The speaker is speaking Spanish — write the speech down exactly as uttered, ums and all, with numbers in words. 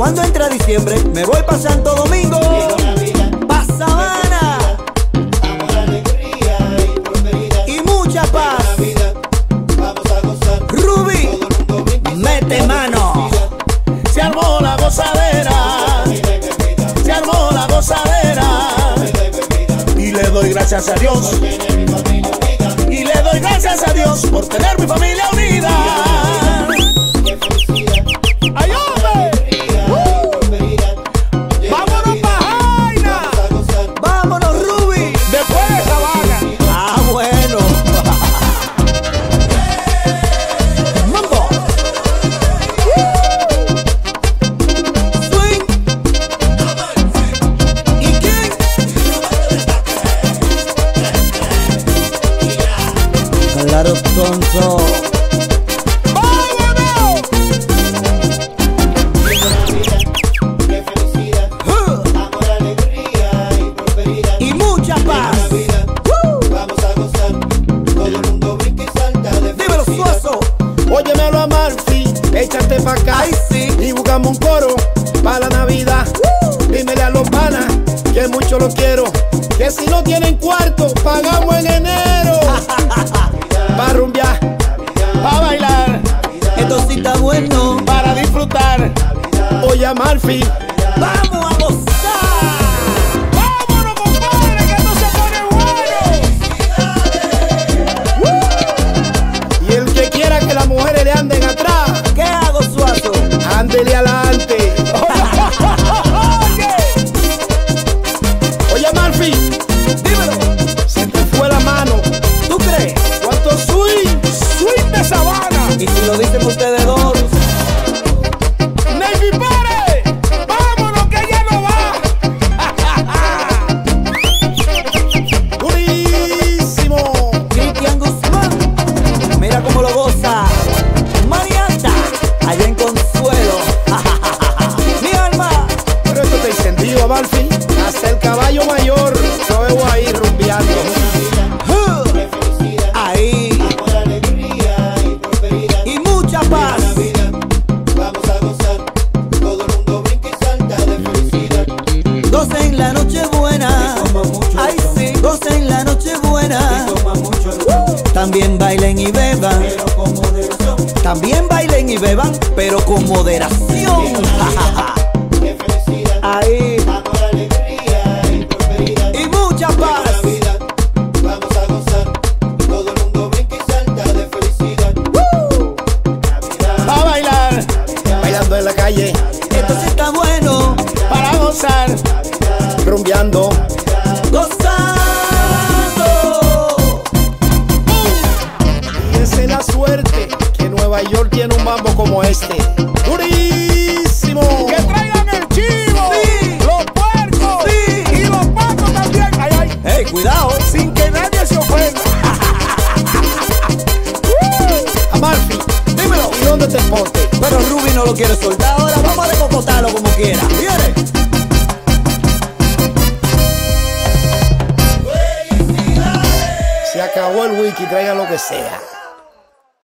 Cuando entra diciembre me voy pa' Santo Domingo, pa' Sabana, amor, alegría y prosperidad. y mucha paz. Vamos a gozar. Rubí, mete mano. Se armó la gozadera, se armó la gozadera. Y le doy gracias a Dios, y le doy gracias a Dios por tener mi familia unida. ¡Ay, hombre! ¡Uh! ¡Vámonos pa' Jaina! Vámonos, Rubí. Después de Sabana. Ah, bueno. Mambo. Swing. ¿Y quién? Claro, tonto. ¡Vámonos! Qué felicidad, amor, alegría y prosperidad. Y mucha paz. Vamos a gozar. Todo el mundo brinca y salta de Dímelo, felicidad. Suazo. Óyemelo a Marfi, échate pa' acá. Ay, sí. Y buscamos un coro pa' la Navidad. Dímele a los panas que mucho lo quiero, que si no tienen cuarto, pagamos en enero. Pa' rumbear, pa' bailar, Esto sí está bueno. para disfrutar. Oye a Marfi, Vamos a gozar. vámonos compadre, que esto se pone bueno. Y el que quiera que las mujeres le anden atrás, ¿Qué hago, Suazo? ándele adelante. Oye, oye Marfi, Dímelo. se te fue la mano. ¿Tú crees? ¿Cuánto swing? Swing de Sabana. Y si lo dicen ustedes dos. Navy Pare, vámonos que ya no va. Durísimo. Cristian Guzmán, mira cómo lo goza. Marianta, allá en Consuelo. Mi alma. Pero esto te incentiva, Marfi. Hasta el caballo mayor lo veo ahí rumbeando. Uh, Qué felicidad, Ahí. amor, alegría y prosperidad. Y mucha paz. Vamos a gozar. Todo el mundo brinca y salta de felicidad. Goza en la noche buena. Ay, sí. Goza en la noche buena. Toma mucho alcohol, También bailen y beban. pero con moderación. También bailen y beban, pero con moderación. Qué felicidad, Ahí. amor, alegría y prosperidad. Y mucha paz. Navidad, vamos a gozar. Todo el mundo brinca y salta de felicidad. Navidad, A bailar, bailando en la calle, Esto sí está bueno. para gozar, rumbeando. Gozando. Y esa es la suerte, que Nueva York tiene un mambo como este. ¡Durísimo! ¡Que traigan el chivo! Sí. ¡Los puercos! Sí. ¡Y los patos también! ¡Ay, ay! Hey, cuidado. Sin que nadie se ofenda. Amalfi, Dímelo. ¿y dónde te ponte? Pero Ruby no lo quiere soltar. Ahora vamos a recocotarlo como quiera. ¿Viene? Se acabó el wiki, traigan lo que sea.